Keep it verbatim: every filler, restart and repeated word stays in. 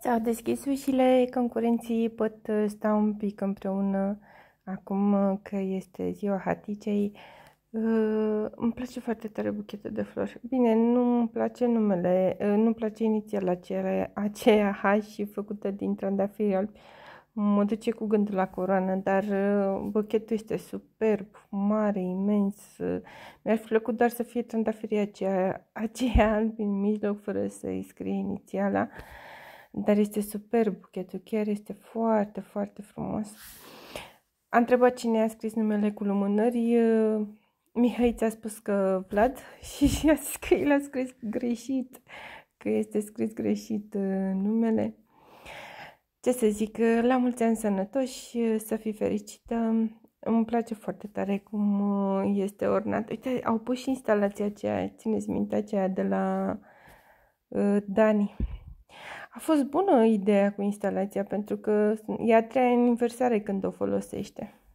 S-au deschis ușile, concurenții pot sta un pic împreună acum că este ziua Haticei. Uh, îmi place foarte tare buchetul de flori. Bine, nu îmi place numele, uh, nu-mi place inițial aceea, aceea H și făcută din trandafiri albi. Mă duce cu gândul la coroană, dar uh, buchetul este superb, mare, imens. Uh, mi-ar fi plăcut doar să fie trandafirii aceea, aceea albi în mijloc, fără să-i scrie inițiala. Dar este superb buchetul, chiar este foarte, foarte frumos. Am întrebat cine a scris numele cu lumânări. Mihai ți-a spus că Vlad și a zis că el a scris greșit, că este scris greșit numele. Ce să zic, la mulți ani sănătoși, să fii fericită. Îmi place foarte tare cum este ornat. Uite, au pus și instalația aceea, țineți minte aceea de la uh, Dani. A fost bună ideea cu instalația pentru că e a treia aniversare când o folosește.